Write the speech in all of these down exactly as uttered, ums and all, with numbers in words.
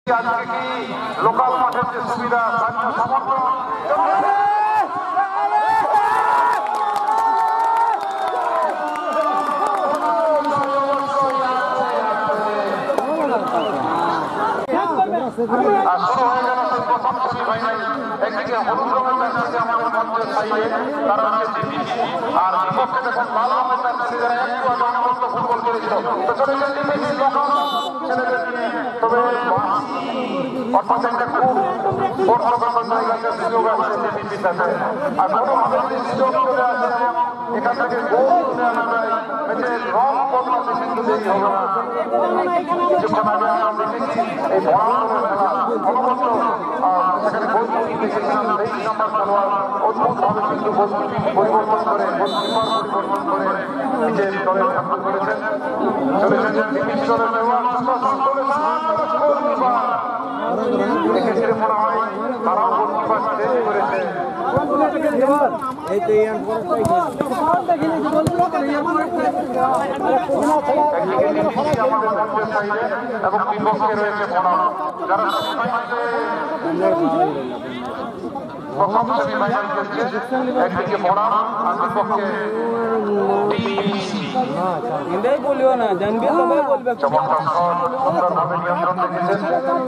আজকে কি লোকাল মাঠের যে সুবিধা স্থানীয় সমর্থন শুরু হয়ে গেল সেই প্রথম সেমিফাইনাল। একদিকে হলুদ রঙের জার্সিতে আমাদের মঞ্চের সাইডে তারা হচ্ছে ডিপিসি, আর বিপক্ষে দেখুন লাল রঙের জার্সিতে যারা একটু আগে অনবরত ফুটবল খেলেছিল তো চলে গেল ডিপিসি লোকাল ছেলেদের নিয়ে। তবে অর্থাৎ একটা খুব বড় রকমের জায়গাতে সুযোগ আছে ডিপিসির কাছে, আর কোনোভাবে যদি সুযোগ চলে আসে এবং এখান থেকে গোল তুলে আনা যায় ম্যাচের রং বদলাতে কিন্তু দেরি হবে না। কিছুক্ষণ আগে আমরা দেখেছি এই বড় খেলা অনবরত সেখানে গোলকিপিং দেখেছিলাম তেইশ নম্বর খেলোয়াড় অদ্ভুতভাবে কিন্তু গোলকিপিং পরিবর্তন করে গোলকিপার পরিবর্তন করে নিজের দলের সামনে করেছেন। চলে এসেছেন ডিপিসি দলের খেলোয়াড় গোলকিপার দেখেছে মনে হয় তারাও গোলকিপার চেঞ্জ করেছে। একদিকে ডিপিসি আমাদের মঞ্চের সাইডে এবং বিপক্ষে রয়েছে বনাম, যারা প্রথম সেমিফাইনাল খেলছে। একদিকে বনাম আর বিপক্ষে ডিপিসি। চমৎকার শট সুন্দরভাবে নিয়ন্ত্রণ রেখেছেন।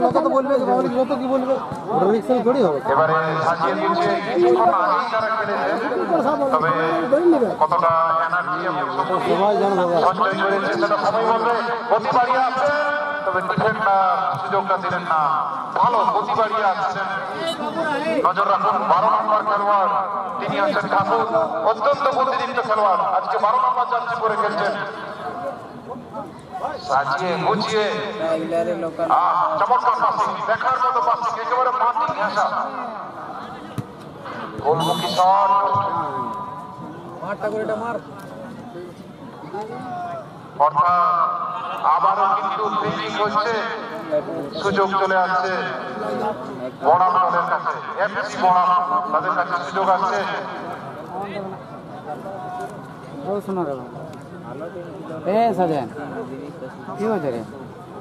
এবারে সাজিয়ে দিচ্ছে কিছুক্ষণ আগেই তারা খেলেছে, তবে কতটা এনার্জি এবং সঞ্চয় করেছে সেটা সবাই বলবে। গতি বাড়িয়ে আসছে, তবে ডিফেন্ডার সুযোগটা দিলেন না। ভালো গতি বাড়িয়ে আসছেন, নজর রাখুন বারো নম্বর খেলোয়াড় তিনি হচ্ছেন ঠাকুর, অত্যন্ত বুদ্ধিদীপ্ত খেলোয়াড়। আজকে বারো নম্বর জার্সি পরে খেলছেন, সাজিয়ে গুছিয়ে চমৎকার পাসিং, দেখার মতো পাসিং, একেবারে মাটি ঘেঁষা গোলমুখী শট। অর্থাৎ আবারও কিন্তু ফিল্ডিং হচ্ছে, সুযোগ চলে আসছে বনাম দলের কাছে। এফসি বনাম তাদের কাছে সুযোগ আসছে। কি হয়েছে রে?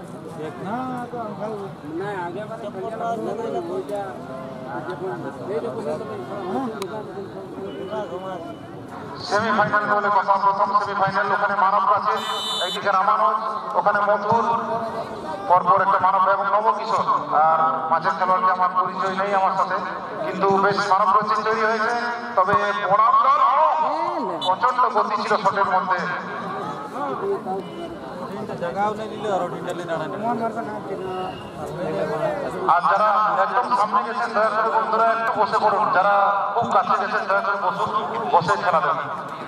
সেমিফাইনাল বলে কথা, প্রথম সেমিফাইনাল। ওখানে মানব কাছে, একদিকে রামানুজ, ওখানে মধুর, পরপর একটা মানব এবং নবকিশোর। আর মাঝের খেলোয়াড়কে আমার পরিচয় নেই আমার সাথে, কিন্তু বেশ মানব রচিত তৈরি হয়েছে। তবে বনাম দল প্রচন্ড গতি ছিল শটের মধ্যে। আর যারা একদম সামনে গেছেন দয়া করে বন্ধুরা একটু বসে পড়ুন, যারা খুব কাছে গেছেন দয়া করে বসুন, বসে খেলা দেন।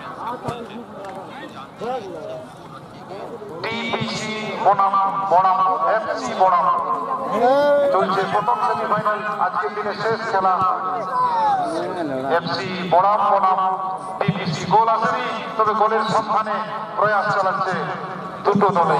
ডিপিসি বনাম বনাম এফসি বনাম চলছে প্রথম সেমিফাইনাল, আজকের দিনে শেষ খেলা। এফসি বনাম বনাম ডিপিসি। গোল আসেনি, তবে গোলের সন্ধানে প্রয়াস চালাচ্ছে দুটো দলে।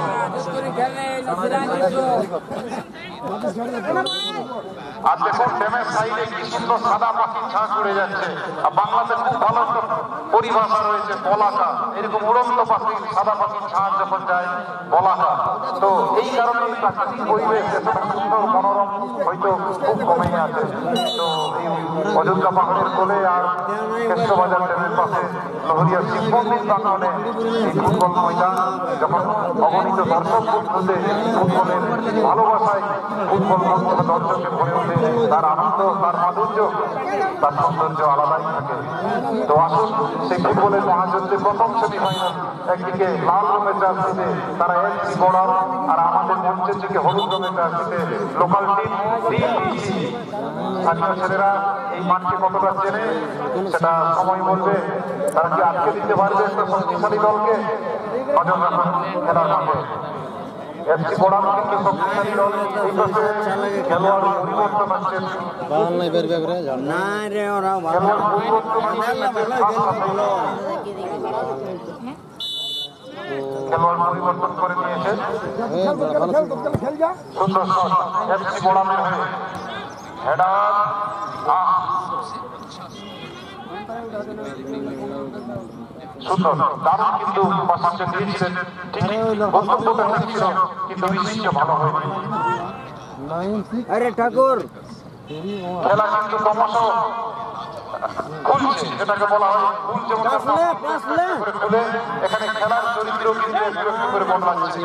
আর দেখুন ড্যামের সাইডে কি সুন্দর সাদা পাখির ছাঁচ উড়ে যাচ্ছে। আর বাংলাতে খুব ভালো একটা পরিভাষা রয়েছে বলাকা, এরকম উড়ন্ত পাখি সাদা পাখির ছাঁচ যখন যায় বলাকা। তো এই কারণে এই প্রাকৃতিক পরিবেশ এতটা সুন্দর মনোরম হয়তো খুব কমেই আছে। তো এই অযোধ্যা পাহাড়ের কোলে আর কেষ্টবাজার ড্যামের পাশে লহরিয়া শিব মন্দির প্রাঙ্গণে এই ফুটবল ময়দান যখন অগণিত দর্শক ফুটবলে ফুটবলের ভালোবাসায় ফুটবল দর্শকে ভরে ওঠে, তার আনন্দ, তার মাধুর্য, তার সৌন্দর্য আলাদাই থাকে। তো আসুন সেই ফুটবলের মহাযজ্ঞে প্রথম সেমিফাইনাল। একদিকে লাল রঙের জার্সিতে তারা এফসি বনাম, আর আমাদের মঞ্চের দিকে হলুদ রঙের জার্সিতে লোকাল টিম ডিপিসি। স্থানীয় ছেলেরা এই মাঠকে কতটা চেনে সেটা সময় বলবে। তারা কি আটকে দিতে পারবে একটা শক্তিশালী দলকে? নজর রাখুন খেলার মাঠে। এফসি বনাম কিন্তু শক্তিশালী দল, এই পাশে খেলোয়াড় পরিবর্তন হচ্ছে, খেলোয়াড় পরিবর্তন খেলোয়াড় পরিবর্তন করে নিয়েছে। সুন্দর শট এফসি বনামের হয়ে, হেডার সুন্দর দারুণ, কিন্তু পাশে দিয়েছিলেন ঠিকই, গন্তব্যটা ঠিক ছিল কিন্তু নিশ্চয় ভালো হয়নি। আরে ঠাকুর খেলা কিন্তু ক্রমশ খুলছে, যেটাকে বলা হয় ফুল যেমন খুলে এখানে খেলার চরিত্র কিন্তু একটু একটু করে বদলাচ্ছে।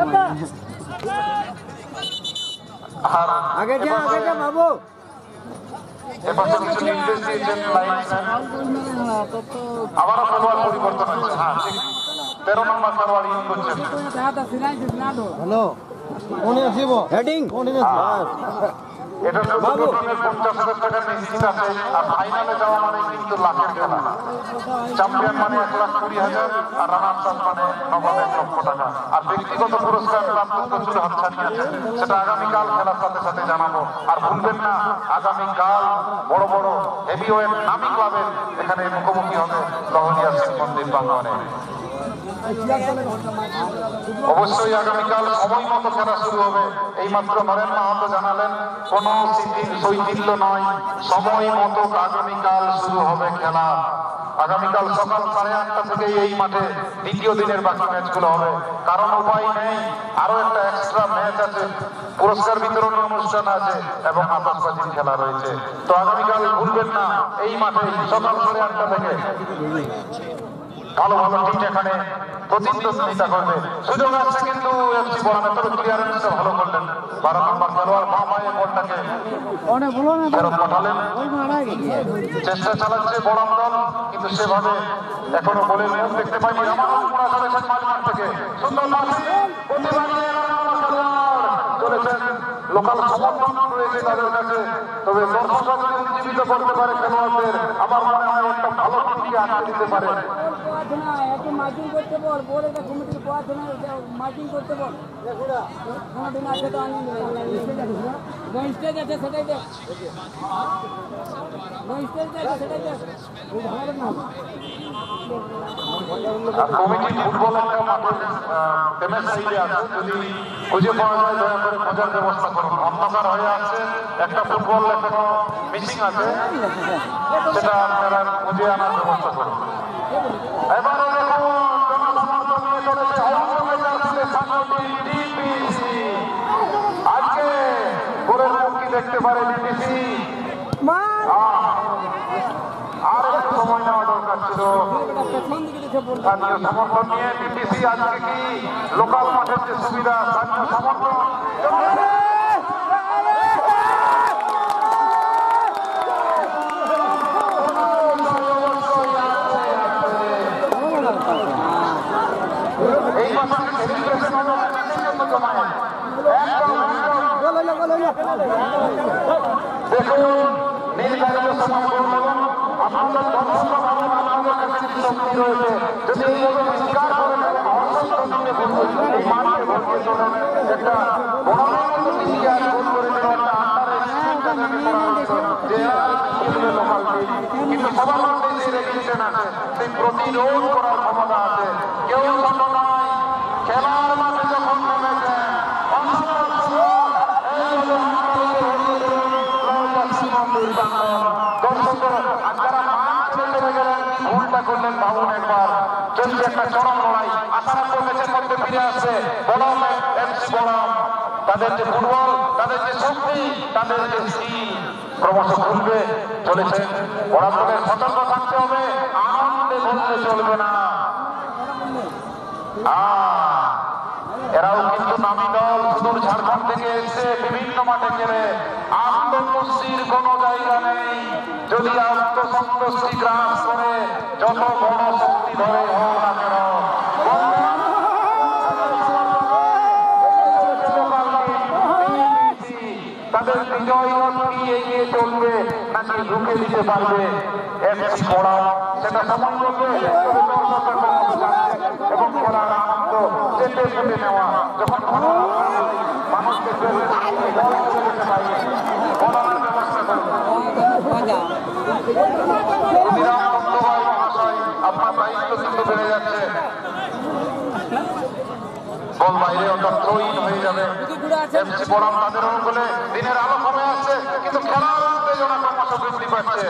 আর আগে যা আগে যা বাবু এপাশে কিছু নির্দেশ দিয়েছেন লাইনম্যান, আবারও খেলোয়াড় পরিবর্তন হচ্ছে। হ্যাঁ ঠিক, তেরো নম্বর খেলোয়াড় ইন করছেন। হ্যালো হেডিং এটা শুধু টিমের পঞ্চাশ হাজার টাকার নিশ্চিত আছে। আর ফাইনালে যাওয়া মানে কিন্তু লাখের খেলা। চ্যাম্পিয়ন মানে এক লাখ কুড়ি হাজার আর রানার্স আপ মানে নগদ এক লক্ষ টাকা। আর ব্যক্তিগত পুরস্কার প্রাপ্ত প্রচুর হাতছানি আছে, সেটা আগামীকাল খেলার সাথে সাথে জানাবো। আর ভুলবেন না, আগামীকাল বড় বড় হেভিওয়েট নামি ক্লাবের এখানে মুখোমুখি হবে লহরিয়া শিব মন্দির প্রাঙ্গণে। অবশ্যই আগামীকাল সময় মতো খেলা শুরু হবে। এইমাত্র নরেন মাহাতো জানালেন কোন শৈথিল্য নয়, সময় মতো আগামীকাল শুরু হবে খেলা। আগামীকাল সকাল সাড়ে আটটা থেকে এই মাঠে দ্বিতীয় দিনের বাকি ম্যাচগুলো হবে। কারণ উপায় নেই, আরো একটা এক্সট্রা ম্যাচ আছে, পুরস্কার বিতরণ অনুষ্ঠান আছে এবং আতশবাজির খেলা রয়েছে। তো আগামীকাল ভুলবেন না, এই মাঠে সকাল সাড়ে আটটা থেকে ভালো ভালো টিম এখানে প্রতিদ্বন্দ্বিতা করবে। সুযোগ আসছে কিন্তু এফসি বরামের তবে ক্লিয়ারেন্সটা ভালো করলেন। বারো নম্বর খেলোয়াড় মা মায়ে বলটাকে ফেরত পাঠালেন। চেষ্টা চালাচ্ছে বরাম দল, কিন্তু সেভাবে এখনো বলে মুখ দেখতে পাইনি। থেকে সুন্দর চলেছেন, লোকাল সমর্থন রয়েছে তাদের কাছে। তবে দর্শকরা যদি উজ্জীবিত করতে পারে খেলোয়াড়দের, আমার মনে হয় একটা ভালো টিমকে আটকে দিতে পারে। মার্কিং করতে বল বল এটা কমিটির পড়াশোনা মার্কিং করতে বল কোনোদিন আছে তো আনন্দ স্টেজ আছে সেটাই দেখ স্টেজ আছে সেটাই দেখ কমিটি ফুটবল একটা মাঠের টেমের সাইডে আছে, যদি খুঁজে পাওয়া যায় দয়া করে খোঁজার ব্যবস্থা করুন। অন্ধকার হয়ে আছে, একটা ফুটবল এখনো মিসিং আছে, সেটা আপনারা খুঁজে আনার ব্যবস্থা করুন। এবারে দেখুন জনসমর্থন নিয়ে চলেছে আজকে গোলের মুক্তি দেখতে পারে ডিপিসি। আর একটু সময় নেওয়া দরকার ছিল। স্থানীয় সমর্থন নিয়ে ডিপিসি আজকে কি লোকাল মাঠের যে সুবিধা, স্থানীয় সমর্থন এই মাসে সেলিব্রেশন হলো দেখুন নির্ধারিত সময় আপনাদের দর্শক আপনাদের কাছে শক্তি রয়েছে। যদি এইভাবে স্বীকার করেন এই মাঠকে ভর্তি করেন একটা বড় টিমকে আজ গোল করে দেওয়া একটা আন্ডার লোকাল টিম, কিন্তু সবার মধ্যে যে রেগুলেশন আছে সেই প্রতিরোধ করার ক্ষমতা আছে। কেউ ছোট নয়, খেলার মাঠে যখন নেমেছেন ভুলটা করলেন ভাবুন একবার। চলছে একটা চরম লড়াই, আশারামপুর ম্যাচের মধ্যে ফিরে আসছে বনাম এফসি বনাম। তাদের যে ফুটবল, তাদের যে শক্তি, তাদের যে স্কিল ক্রমশ খুলবে চলেছে। বনামদের সতর্ক থাকতে হবে, আনন্দে বলতে চলবে না। এরাও কিন্তু নামি দল, সুদূর ঝাড়খণ্ড থেকে এসে বিভিন্ন মাঠে খেলে। আত্মতুষ্টির কোন জায়গা নেই, যদি আত্মসন্তুষ্টি গ্রাস করে যত বড় শক্তি ধরে হোক না কেন। তাদের বিজয় কি এগিয়ে চলবে নাকি ঢুকে দিতে পারবে এফসি পড়া, সেটা সময় বলবে। এবং খেলার আনন্দ চেপে চেপে নেওয়া, যখন মানুষ দেখবে আপনার দায়িত্ব কিন্তু বেড়ে যাচ্ছে। বল বাইরে অর্থাৎ থ্রোইন হয়ে যাবে। এফসি বনাম তাদের অনুকূলে দিনের আলো কমে আসছে, কিন্তু খেলার উত্তেজনা ক্রমশ বৃদ্ধি পাচ্ছে।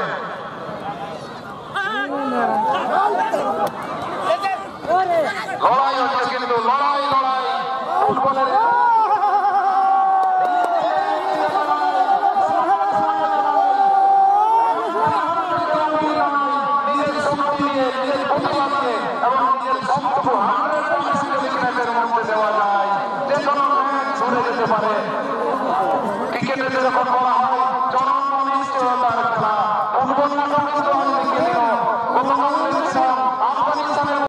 লড়াই হচ্ছে কিন্তু লড়াই লড়াই ফুটবলের উড়ে যেতে পারে। ক্রিকেটে যেরকম বলা হয়